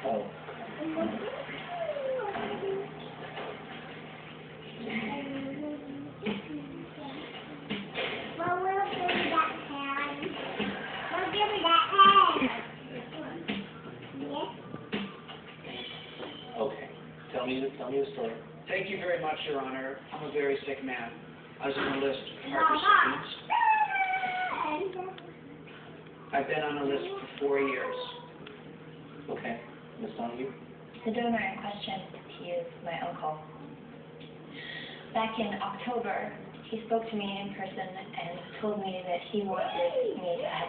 Oh. Well, we'll give me that hand. We'll give me that hand. Yes? Okay. Tell me the story. Thank you very much, Your Honor. I'm a very sick man. I was on a list of heart recipients. I've been on a list for 4 years. Okay. Miss Donahue? The donor in question, he is my uncle. Back in October, he spoke to me in person and told me that he wanted me to have